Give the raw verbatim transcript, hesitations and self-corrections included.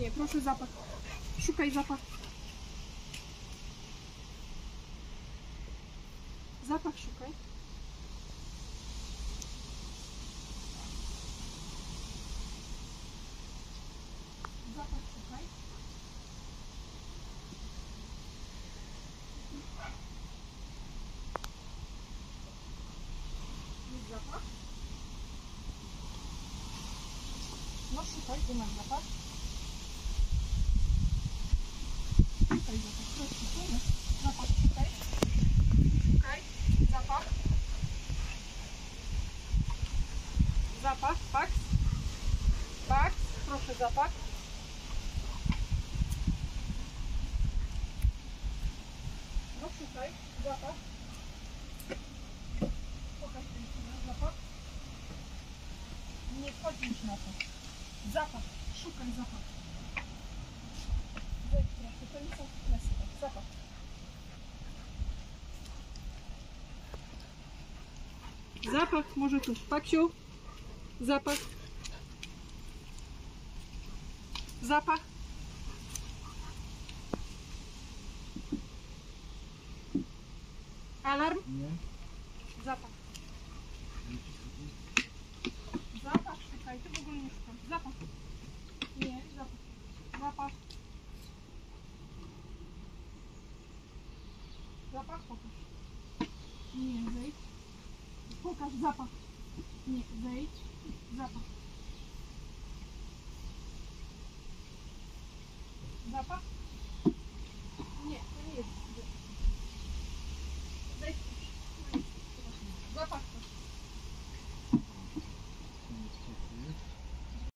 Nie, proszę zapach. Szukaj zapach. Zapach szukaj. Zapach szukaj. Jest zapach? No szukaj, gdzie masz zapach? Szukaj zapach, proszę, szukaj. Zapach szukaj. Szukaj. Zapach. Zapach, faks. Faks, proszę zapach. No szukaj, zapach. Pokaż ten zapach. Nie wchodzisz na to. Zapach, szukaj zapach. Wejdź proszę, to nie są fitnessy, tak, zapach. Zapach, może tu, Paksiu. Zapach. Zapach. Alarm? Nie. Zapach. Zapach szukaj, ty w ogóle nie szukaj. Zapach. Nie, zapach. Zapach. Zapach, pokaż. Nie, wejdź. Pokaż zapach. Nie, wejdź. Zapach. Zapach.